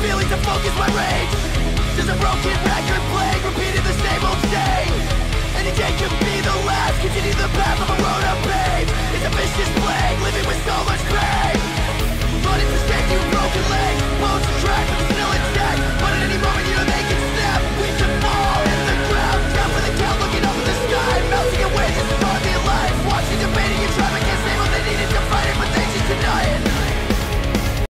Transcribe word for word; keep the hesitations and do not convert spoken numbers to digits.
feeling to focus my rage. Does a broken record play, repeating the same old stage? Any day could be the last, continue the path of a road of pain. It's a vicious plague, living with so much pain. Running to save you